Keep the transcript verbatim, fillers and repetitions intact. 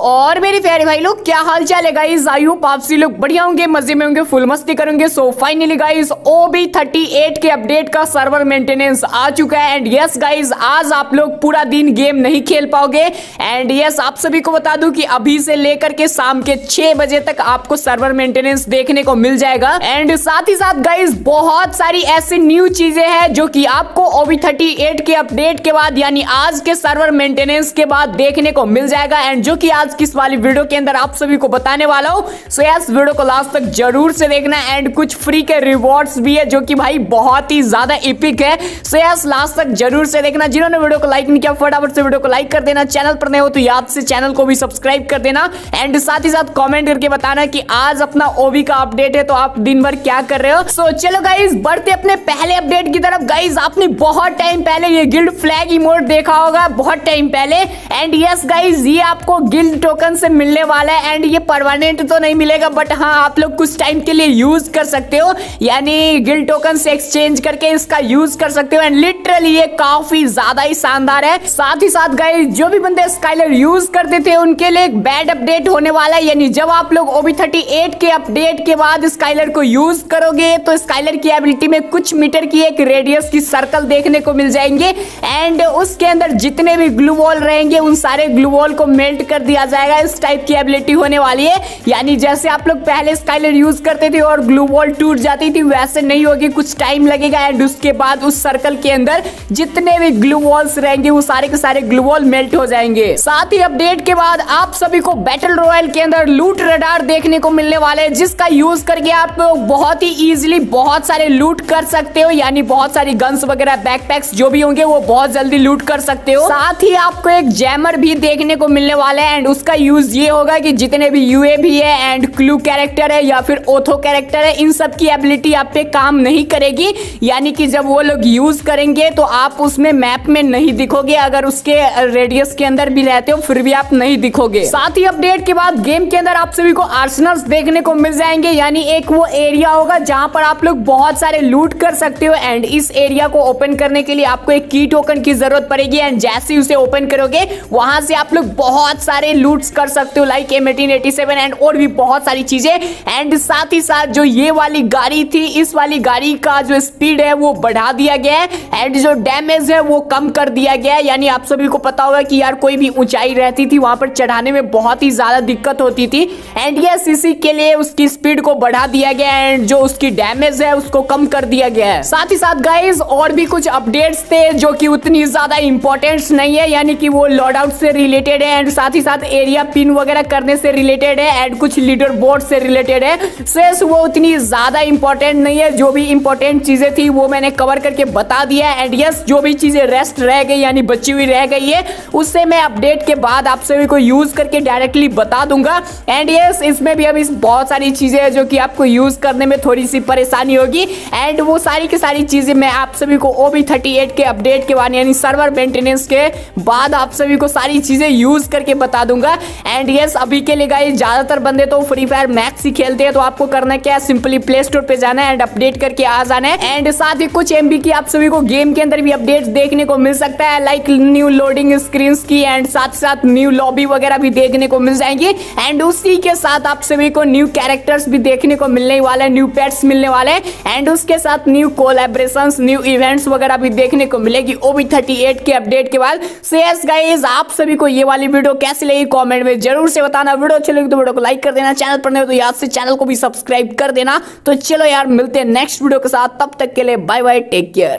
और मेरे प्यारे भाई लोग, क्या हाल चाल है गाइस। आई होप आप सभी लोग बढ़िया होंगे, मजे में होंगे, फुल मस्ती करेंगे। So finally guys O B thirty eight के अपडेट का सर्वर मेंटेनेंस आ चुका है। एंड यस गाइस, आज आप लोग पूरा दिन गेम नहीं खेल पाओगे। एंड यस, आप सभी को बता दूं कि अभी से लेकर के शाम के छह बजे तक आपको सर्वर मेंटेनेंस देखने को मिल जाएगा। एंड साथ ही साथ गाइस बहुत सारी ऐसी न्यू चीजें हैं जो कि आपको ओ बी थर्टी एट के अपडेट के बाद यानी आज के सर्वर मेंटेनेंस के बाद देखने को मिल जाएगा। एंड जो कि आज की इस वाली वीडियो के अंदर आप सभी को बताने वाला हूं। सो यस, वीडियो को लास्ट तक जरूर से देखना। एंड कुछ फ्री के रिवॉर्ड्स भी है जो कि भाई बहुत ही ज्यादा एपिक है। सो यस, लास्ट तक जरूर से देखना। जिन्होंने वीडियो को लाइक नहीं किया फटाफट से वीडियो को लाइक कर देना। चैनल पर नए हो तो याद से चैनल को भी सब्सक्राइब कर देना। एंड साथ ही साथ कमेंट करके बताना कि आज अपना ओबी का अपडेट है तो आप दिन भर क्या कर रहे हो। सो so, चलो गाइस बढ़ते अपने पहले अपडेट की तरफ। गाइस आपने बहुत टाइम पहले ये गिल्ड फ्लैग इमोट देखा होगा, बहुत टाइम पहले। एंड यस गाइस, ये आपको गिल्ड टोकन से मिलने वाला है। एंड ये परमानेंट तो नहीं मिलेगा, बट हाँ आप लोग कुछ टाइम के लिए यूज कर सकते हो, यानी गिल्ड टोकन से एक्सचेंज करके इसका यूज कर सकते हो। एंड लिटरली ये काफी ज्यादा ही शानदार है। साथ ही साथ गाइस जो भी बंदे स्काइलर यूज करते थे उनके लिए एक बैड अपडेट होने वाला है। यानी जब आप लोग ओ बी थर्टी एट के अपडेट के बाद स्काइलर को यूज करोगे तो स्काइलर की एबिलिटी में कुछ मीटर की एक रेडियस की सर्कल देखने को मिल जाएंगे। एंड उसके अंदर जितने भी ग्लू वॉल रहेंगे उन सारे ग्लू वॉल को मेल्ट कर दिया जाएगा। इस टाइप की एबिलिटी होने वाली है। यानी जैसे आप लोग पहले स्काइलर यूज करते थे और ग्लू वॉल टूट जाती थी, वैसे नहीं होगी, कुछ टाइम लगेगा। एंड उसके बाद उस सर्कल के अंदर जितने भी ग्लू वॉल्स रहेंगे वो सारे के सारे ग्लू वॉल मेल्ट हो जाएंगे। साथ ही अपडेट के बाद आप सभी को बैटल रॉयल के अंदर लूट रडार देखने को मिलने वाले हैं, जिसका यूज करके आप लोग बहुत ही इजीली बहुत सारे लूट कर सकते हो। यानी बहुत सारी गन्स वगैरह बैकपैक्स जो भी होंगे वो बहुत जल्दी लूट कर सकते हो। साथ ही आपको एक जैमर भी देखने को मिलने वाला है। एंड उसका यूज ये होगा कि जितने भी यूए भी है एंड क्लू कैरेक्टर है या फिर ओथो कैरेक्टर है, इन सब की एबिलिटी आप पे काम नहीं करेगी। यानी कि जब वो लोग यूज करेंगे तो आप उसमें मैप में नहीं दिखोगे, अगर उसके रेडियस के अंदर भी रहते हो फिर भी आप नहीं दिखोगे। साथ ही अपडेट के बाद गेम के अंदर आप सभी को आर्सेनल्स देखने को मिल जाएंगे। यानी एक वो एरिया होगा जहां पर आप लोग बहुत सारे लूट कर सकते हो। एंड इस एरिया को ओपन करने के लिए आपको एक की टोकन की जरूरत पड़ेगी। एंड जैसे ही उसे ओपन करोगे वहां से आप लोग बहुत सारे लूट्स कर सकते हो, like M eighteen eighty seven and और भी बहुत सारी चीजें। एंड साथ ही साथ जो ये वाली गाड़ी थी, इस वाली गाड़ी का जो स्पीड है वो बढ़ा दिया गया है। एंड जो डैमेज है वो कम कर दिया गया है। यानी आप सभी को पता होगा कि यार कोई भी ऊंचाई रहती थी वहां पर चढ़ाने में बहुत ही ज्यादा दिक्कत होती थी। एंड ये सीसी के लिए उसकी स्पीड को बढ़ा दिया गया है एंड जो उसकी डैमेज है उसको कम कर दिया गया है। साथ ही साथ गाइस और भी कुछ अपडेट्स थे जो कि उतनी ज्यादा इंपॉर्टेंट नहीं है, यानी कि वो लॉड आउट से रिलेटेड है। एंड साथ ही साथ एरिया पिन वगैरह करने से रिलेटेड है एंड कुछ लीडर बोर्ड से रिलेटेड है। सेस वो उतनी ज्यादा इंपॉर्टेंट नहीं है। जो भी इंपॉर्टेंट चीजें थी वो मैंने कवर करके बता दिया है। एंड यस, जो भी चीजें रेस्ट रह गई यानी बची हुई रह गई है उससे मैं अपडेट के बाद आप सभी को यूज करके डायरेक्टली बता दूंगा। एंड यस, इसमें भी अभी बहुत सारी चीजें हैं जो कि आपको यूज करने में थोड़ी सी परेशानी होगी। एंड वो सारी की सारी चीजें मैं आप सभी को ओ बी थर्टी एट के अपडेट के बाद यानी सर्वर मेंटेनेंस के बाद आप सभी को सारी चीजें यूज करके बता दूंगा। एंड यस, अभी के लिए गाइस ज्यादातर बंदे तो फ्री फायर मैक्स ही खेलते हैं, तो आपको करना क्या है, सिंपली प्ले स्टोर पे जाना है एंड अपडेट करके आ जाना है। एंड साथ ही कुछ एमबी की आप सभी को गेम के अंदर भी अपडेट्स देखने को मिल सकता है, लाइक न्यू लोडिंग स्क्रीन की। एंड साथ साथ न्यू लॉबी वगैरह भी देखने को मिल जाएंगी। एंड उसी के साथ आप सभी को न्यू कैरेक्टर्स भी देखने को मिलने वाले, न्यू पेट्स मिलने वाले। एंड उसके साथ न्यू कोलैबोरेशंस, न्यू इवेंट्स वगैरह भी देखने को मिलेगी ओ बी थर्टी एट के अपडेट के बाद। सो यस गाइस, आप सभी को ये वाली वीडियो कैसी लगी कमेंट में जरूर से बताना। वीडियो अच्छी लगी तो वीडियो को लाइक कर देना, चैनल पर नए हो तो याद से चैनल को भी सब्सक्राइब कर देना। तो चलो यार, मिलते हैं नेक्स्ट वीडियो के साथ, तब तक के लिए बाय बाय, टेक केयर।